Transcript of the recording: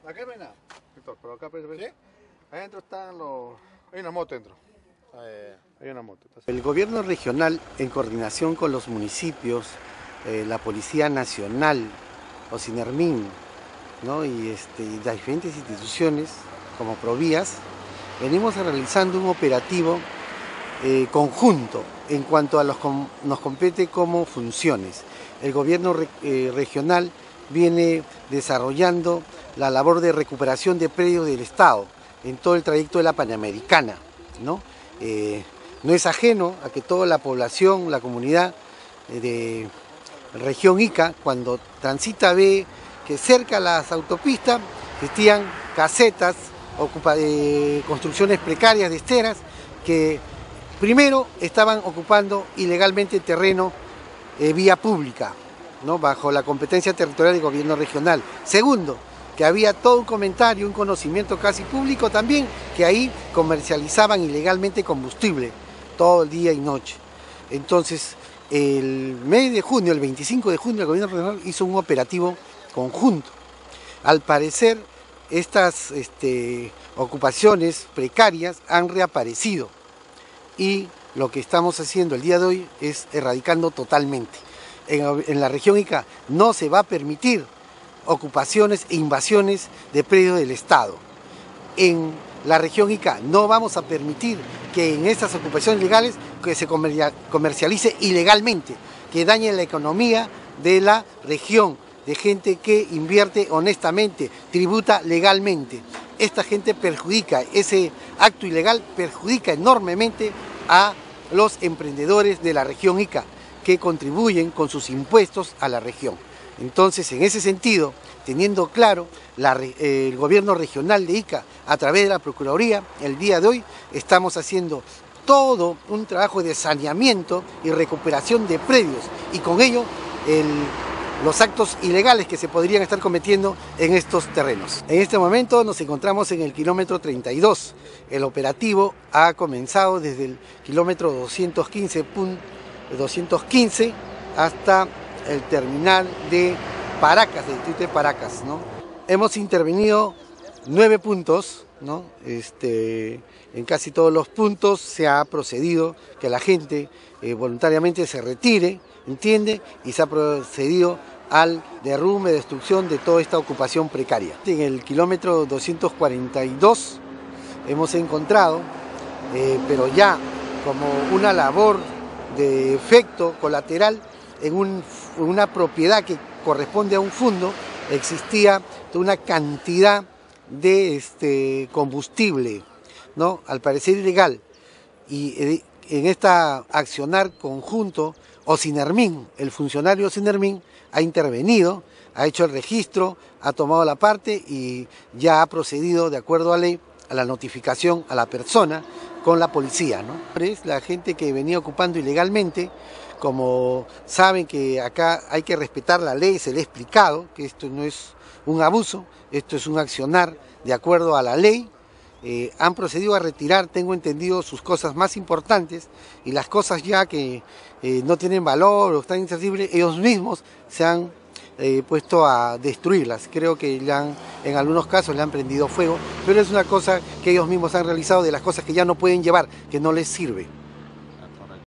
Acá no hay nada. Pero acá parece. ¿Sí? Adentro están los. Hay una moto dentro. Hay una moto. El gobierno regional, en coordinación con los municipios, la Policía Nacional, Ocinermin, ¿no? y las diferentes instituciones como Provías, venimos realizando un operativo conjunto en cuanto a nos compete como funciones. El gobierno regional viene desarrollando la labor de recuperación de predios del Estado en todo el trayecto de la Panamericana, ¿no? No es ajeno a que toda la población, la comunidad de región Ica, cuando transita, ve que cerca a las autopistas existían casetas, construcciones precarias de esteras que primero estaban ocupando ilegalmente terreno vía pública, ¿no? bajo la competencia territorial del gobierno regional. Segundo, que había todo un comentario, un conocimiento casi público también, que ahí comercializaban ilegalmente combustible todo el día y noche. Entonces, el mes de junio, el 25 de junio, el gobierno regional hizo un operativo conjunto. Al parecer, estas ocupaciones precarias han reaparecido y lo que estamos haciendo el día de hoy es erradicando totalmente. En la región Ica no se va a permitir ocupaciones e invasiones de predios del Estado. En la región Ica no vamos a permitir que en estas ocupaciones legales que se comercialice ilegalmente, que dañe la economía de la región, de gente que invierte honestamente, tributa legalmente. Esta gente perjudica, ese acto ilegal perjudica enormemente a los emprendedores de la región Ica, que contribuyen con sus impuestos a la región. Entonces, en ese sentido, teniendo claro el gobierno regional de Ica, a través de la Procuraduría, el día de hoy estamos haciendo todo un trabajo de saneamiento y recuperación de predios, y con ello los actos ilegales que se podrían estar cometiendo en estos terrenos. En este momento nos encontramos en el kilómetro 32. El operativo ha comenzado desde el kilómetro 215 hasta el terminal de Paracas, del distrito de Paracas, ¿no? Hemos intervenido 9 puntos, ¿no? En casi todos los puntos se ha procedido que la gente voluntariamente se retire, ¿entiende? Y se ha procedido al derrumbe, destrucción de toda esta ocupación precaria. En el kilómetro 242 hemos encontrado, pero ya como una labor de efecto colateral, en una propiedad que corresponde a un fondo, existía una cantidad de combustible, ¿no? Al parecer ilegal, y en esta accionar conjunto, Ocinermin, el funcionario Ocinermin, ha intervenido, ha hecho el registro, ha tomado la parte y ya ha procedido de acuerdo a ley a la notificación a la persona con la policía, ¿no? La gente que venía ocupando ilegalmente, como saben que acá hay que respetar la ley, se le ha explicado que esto no es un abuso, esto es un accionar de acuerdo a la ley. Han procedido a retirar, tengo entendido, sus cosas más importantes, y las cosas ya que no tienen valor o están inservibles, ellos mismos se han puesto a destruirlas. Creo que en algunos casos le han prendido fuego, pero es una cosa que ellos mismos han realizado, de las cosas que ya no pueden llevar, que no les sirve.